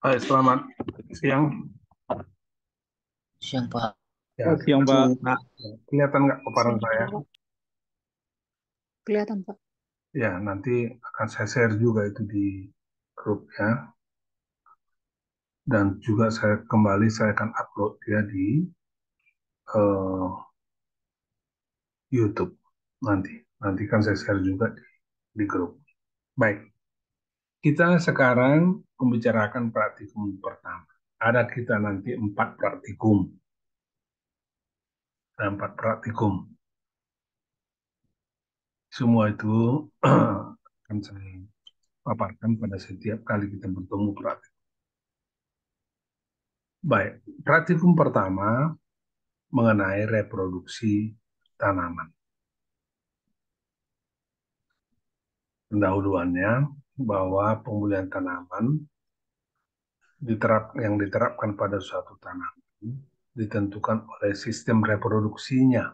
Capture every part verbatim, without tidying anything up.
Hai, selamat siang. Siang Pak. Ya, Oh, siang, kelihatan Pak. nggak kelihatan nggak paparan Siang saya? juga, Pak. Kelihatan, Pak. Ya, nanti akan saya share juga itu di grup ya. Dan juga saya kembali saya akan upload dia di eh, YouTube nanti. Nanti kan saya share juga di, di grup. Baik, kita sekarang membicarakan praktikum pertama. Ada kita nanti empat praktikum. Ada empat praktikum. Semua itu akan saya paparkan pada setiap kali kita bertemu praktikum. Baik, praktikum pertama mengenai reproduksi tanaman. Pendahuluannya bahwa pemulihan tanaman diterap, yang diterapkan pada suatu tanaman ditentukan oleh sistem reproduksinya.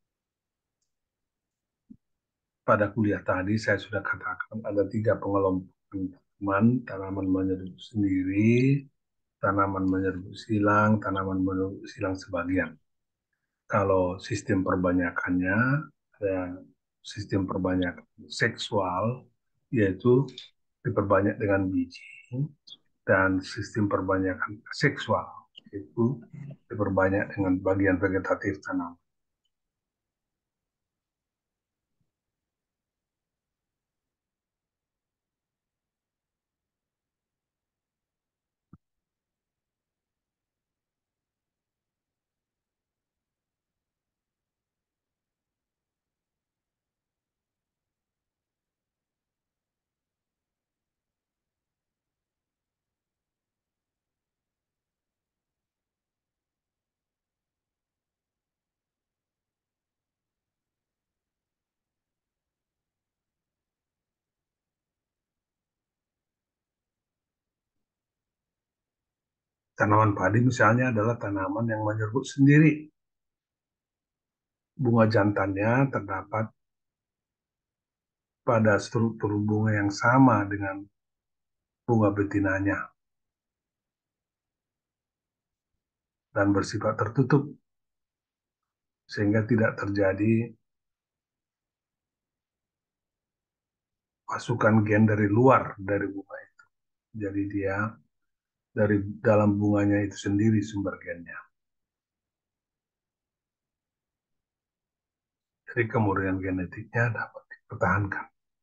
Pada kuliah tadi saya sudah katakan ada tiga pengelompokan tanaman, tanaman menyerbu sendiri, tanaman menyerbu silang, tanaman menyerbu silang sebagian. Kalau sistem perbanyakannya ada sistem perbanyakan seksual, yaitu diperbanyak dengan biji, dan sistem perbanyakan seksual, yaitu diperbanyak dengan bagian vegetatif tanam. Tanaman padi misalnya adalah tanaman yang menyerbuk sendiri. Bunga jantannya terdapat pada struktur bunga yang sama dengan bunga betinanya dan bersifat tertutup sehingga tidak terjadi masukan gen dari luar dari bunga itu. Jadi dia dari dalam bunganya itu sendiri sumber gennya. Jadi kemurnian genetiknya dapat dipertahankan.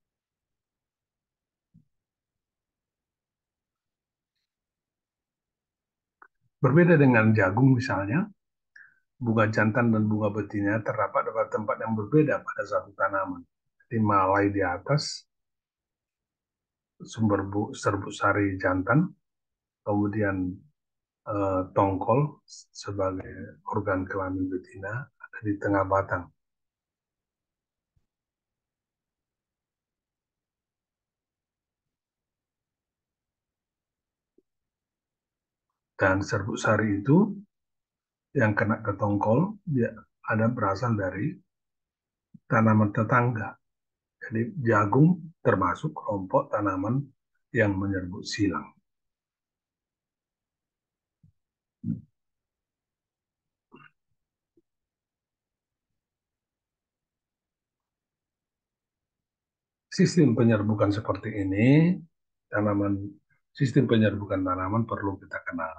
Berbeda dengan jagung misalnya, bunga jantan dan bunga betina terdapat pada tempat yang berbeda pada satu tanaman. Di malai di atas, sumber bu, serbuk sari jantan, kemudian eh, tongkol sebagai organ kelamin betina ada di tengah batang. Dan serbuk sari itu yang kena ke tongkol, dia ada berasal dari tanaman tetangga. Jadi jagung termasuk kelompok tanaman yang menyerbuk silang. Sistem penyerbukan seperti ini, tanaman sistem penyerbukan tanaman perlu kita kenal.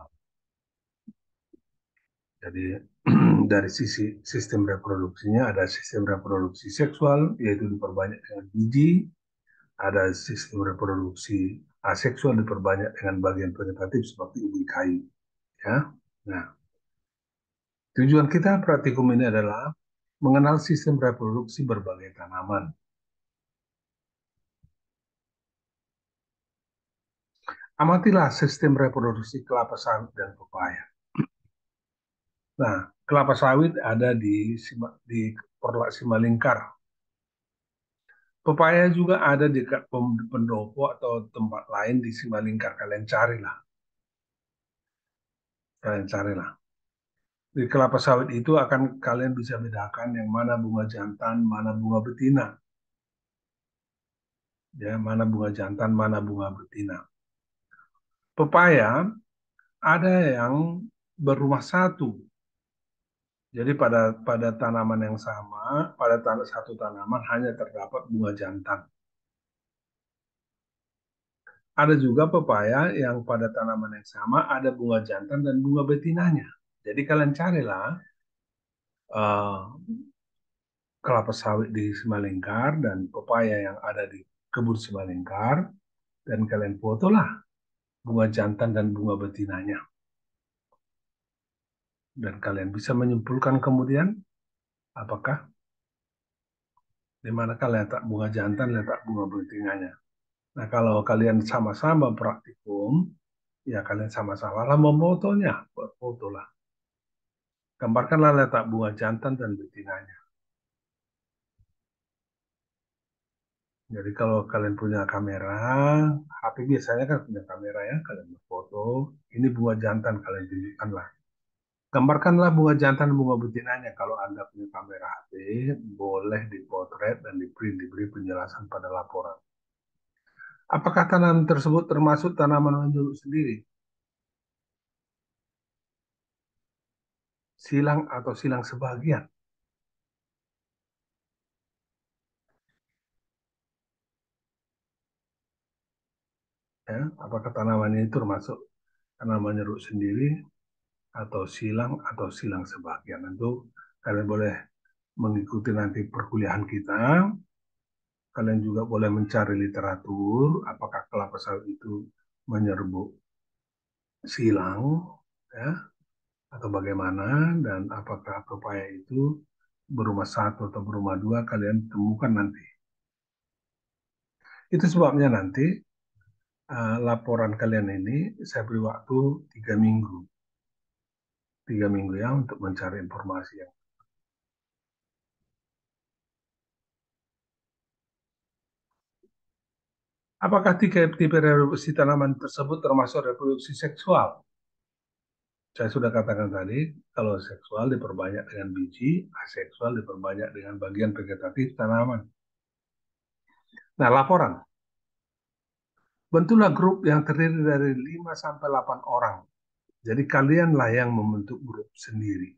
Jadi dari sisi sistem reproduksinya ada sistem reproduksi seksual, yaitu diperbanyak dengan biji, ada sistem reproduksi aseksual diperbanyak dengan bagian vegetatif seperti ubi kayu. Ya, nah tujuan kita praktikum ini adalah mengenal sistem reproduksi berbagai tanaman. Amatilah sistem reproduksi kelapa sawit dan pepaya. Nah, kelapa sawit ada di di Porlak Simalingkar. Pepaya juga ada di pendopo atau tempat lain di Simalingkar. Kalian carilah, kalian carilah. Di kelapa sawit itu akan kalian bisa bedakan yang mana bunga jantan, mana bunga betina. Ya, mana bunga jantan, mana bunga betina. Pepaya ada yang berumah satu. Jadi pada pada tanaman yang sama, pada tan satu tanaman hanya terdapat bunga jantan. Ada juga pepaya yang pada tanaman yang sama ada bunga jantan dan bunga betinanya. Jadi kalian carilah uh, kelapa sawit di Simalingkar dan pepaya yang ada di kebun Simalingkar dan kalian fotolah bunga jantan dan bunga betinanya. Dan kalian bisa menyimpulkan kemudian apakah di manakah letak bunga jantan, letak bunga betinanya. Nah, kalau kalian sama-sama praktikum, ya kalian sama-sama lah memfotonya, buat foto lah. Gambarkanlah letak bunga jantan dan betinanya. Jadi kalau kalian punya kamera, H P biasanya kan punya kamera ya, kalian berfoto, ini bunga jantan kalian tunjukkanlah. Gambarkanlah bunga jantan dan bunga betinanya. Kalau Anda punya kamera H P, boleh dipotret dan di print, diberi penjelasan pada laporan. Apakah tanaman tersebut termasuk tanaman menurut sendiri? Silang atau silang sebagian? Ya, apakah tanaman ini termasuk tanaman nyeruk sendiri atau silang atau silang sebagian? Tentu kalian boleh mengikuti nanti perkuliahan kita. Kalian juga boleh mencari literatur apakah kelapa sawit itu menyerbuk silang, ya, atau bagaimana, dan apakah pepaya itu berumah satu atau berumah dua, kalian temukan nanti. Itu sebabnya nanti uh, laporan kalian ini saya beri waktu tiga minggu. Tiga minggu ya untuk mencari informasi yang. Apakah tipe, tipe reproduksi tanaman tersebut termasuk reproduksi seksual? Saya sudah katakan tadi, kalau seksual diperbanyak dengan biji, aseksual diperbanyak dengan bagian vegetatif tanaman. Nah, laporan. Bentuklah grup yang terdiri dari lima sampai delapan orang. Jadi kalianlah yang membentuk grup sendiri.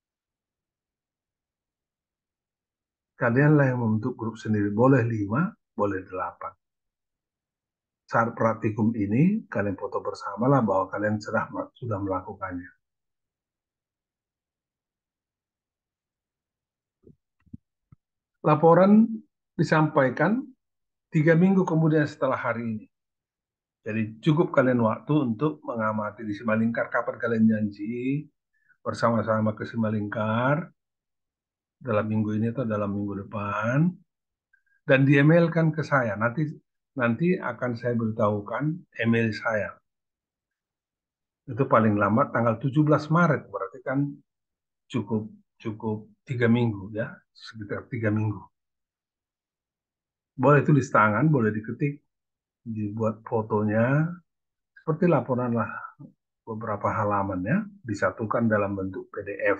Kalianlah yang membentuk grup sendiri. Boleh lima, boleh delapan. Saat praktikum ini, kalian foto bersamalah bahwa kalian sudah, sudah melakukannya. Laporan disampaikan tiga minggu kemudian setelah hari ini. Jadi cukup kalian waktu untuk mengamati di Simalingkar. Kapan kalian janji bersama-sama ke Simalingkar? Dalam minggu ini atau dalam minggu depan? Dan di-emailkan ke saya. Nanti nanti akan saya beritahukan email saya. Itu paling lambat tanggal tujuh belas Maret. Berarti kan cukup cukup tiga minggu ya, sekitar tiga minggu. Boleh tulis tangan, boleh diketik, dibuat fotonya, seperti laporan lah beberapa halaman ya, disatukan dalam bentuk P D F.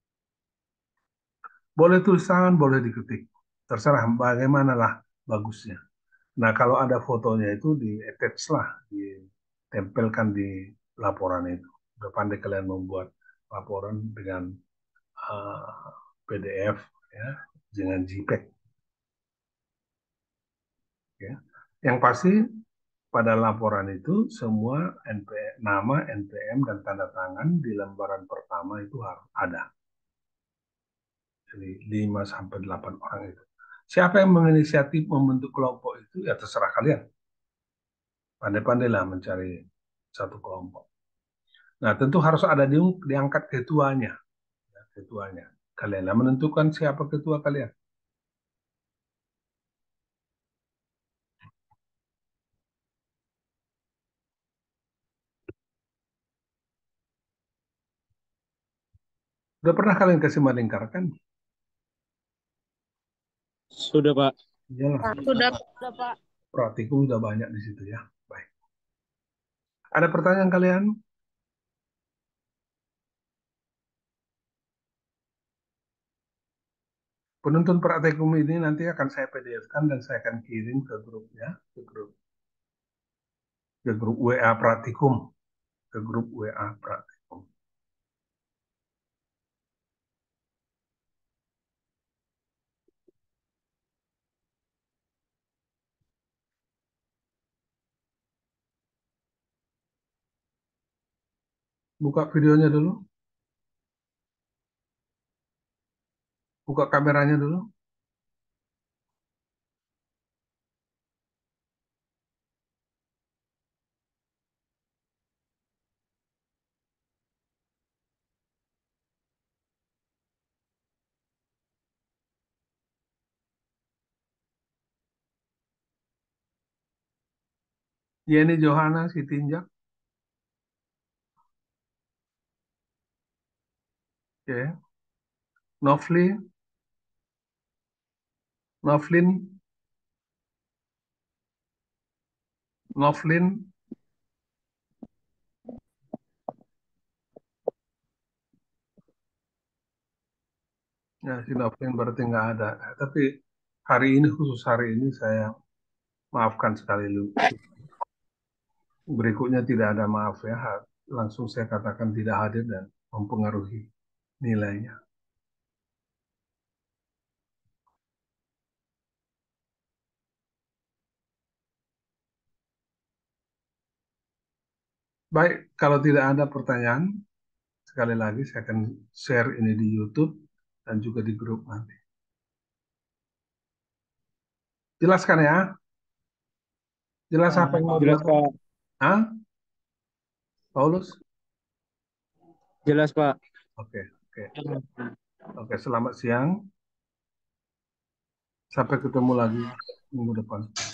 Boleh tulis tangan, boleh diketik. Terserah bagaimanalah bagusnya. Nah, kalau ada fotonya itu di-attach lah, ditempelkan di laporan itu. Udah pandai kalian membuat laporan dengan uh, P D F, ya, dengan JPEG. Ya. Yang pasti pada laporan itu semua N P, nama, N P M, dan tanda tangan di lembaran pertama itu harus ada. Jadi lima sampai delapan orang itu. Siapa yang menginisiatif membentuk kelompok itu, ya terserah kalian. Pandai-pandailah mencari satu kelompok. Nah, tentu harus ada di, diangkat ketuanya. Ya, ketuanya. Kalian yang menentukan siapa ketua kalian. Udah pernah kalian kasih Madengkar kan? Sudah, Pak. Iyalah. Sudah, sudah Pak. Praktikum udah banyak di situ ya. Baik. Ada pertanyaan kalian? Penuntun praktikum ini nanti akan saya P D F-kan dan saya akan kirim ke grupnya, ke grup ke grup W A praktikum, ke grup W A praktikum. Buka videonya dulu, buka kameranya dulu. Yeni Johana Sitinjak, oke. Novli, Novlin, Novlin, ya si Novlin berarti nggak ada. Tapi hari ini khusus hari ini saya maafkan sekali lu. Berikutnya tidak ada maaf ya, langsung saya katakan tidak hadir dan mempengaruhi nilainya. Baik, kalau tidak ada pertanyaan, sekali lagi saya akan share ini di YouTube dan juga di grup nanti. Jelaskan ya? Jelas apa yang mau Jelas, dilakukan? Pak. Hah? Paulus? Jelas, Pak. Oke, oke. Oke, selamat siang. Sampai ketemu lagi minggu depan.